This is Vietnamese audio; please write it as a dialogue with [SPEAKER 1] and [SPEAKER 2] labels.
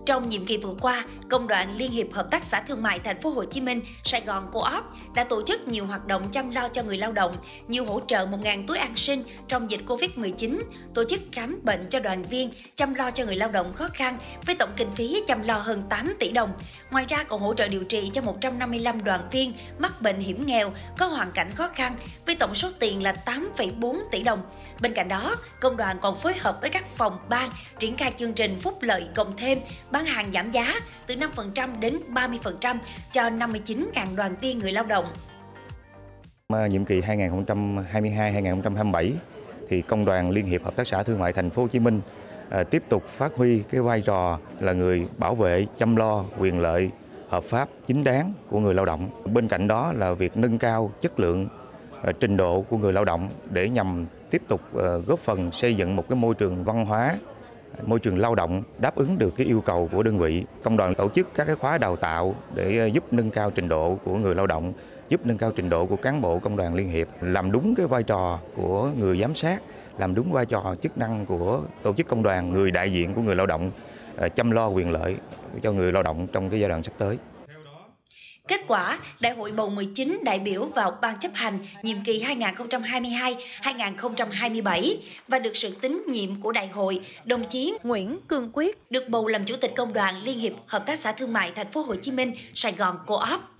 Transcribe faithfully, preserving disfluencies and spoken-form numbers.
[SPEAKER 1] Trong nhiệm kỳ vừa qua, Công đoàn Liên hiệp Hợp tác xã Thương mại Thành phố Hồ Chí Minh Sài Gòn Co-op đã tổ chức nhiều hoạt động chăm lo cho người lao động, như hỗ trợ một nghìn túi an sinh trong dịch Covid mười chín, tổ chức khám bệnh cho đoàn viên, chăm lo cho người lao động khó khăn với tổng kinh phí chăm lo hơn tám tỷ đồng. Ngoài ra còn hỗ trợ điều trị cho một trăm năm mươi lăm đoàn viên mắc bệnh hiểm nghèo có hoàn cảnh khó khăn với tổng số tiền là tám phẩy bốn tỷ đồng. Bên cạnh đó, công đoàn còn phối hợp với các phòng ban triển khai chương trình phúc lợi cộng thêm, bán hàng giảm giá từ năm phần trăm đến ba mươi phần trăm cho năm mươi chín nghìn đoàn viên người lao động.
[SPEAKER 2] Nhiệm kỳ hai nghìn không trăm hai mươi hai đến hai nghìn không trăm hai mươi bảy thì Công đoàn Liên hiệp Hợp tác xã Thương mại Thành phố Hồ Chí Minh à, tiếp tục phát huy cái vai trò là người bảo vệ, chăm lo quyền lợi hợp pháp chính đáng của người lao động. Bên cạnh đó là việc nâng cao chất lượng, à, trình độ của người lao động để nhằm tiếp tục à, góp phần xây dựng một cái môi trường văn hóa, môi trường lao động đáp ứng được cái yêu cầu của đơn vị. Công đoàn tổ chức các cái khóa đào tạo để giúp nâng cao trình độ của người lao động, giúp nâng cao trình độ của cán bộ công đoàn liên hiệp, làm đúng cái vai trò của người giám sát, làm đúng vai trò chức năng của tổ chức công đoàn, người đại diện của người lao động, chăm lo quyền lợi cho người lao động trong cái giai đoạn sắp tới.
[SPEAKER 1] Kết quả, Đại hội bầu mười chín đại biểu vào Ban chấp hành nhiệm kỳ hai nghìn không trăm hai mươi hai đến hai nghìn không trăm hai mươi bảy và được sự tín nhiệm của đại hội, đồng chí Nguyễn Cương Quyết được bầu làm Chủ tịch Công đoàn Liên hiệp Hợp tác xã Thương mại Thành phố Hồ Chí Minh Sài Gòn Co-op.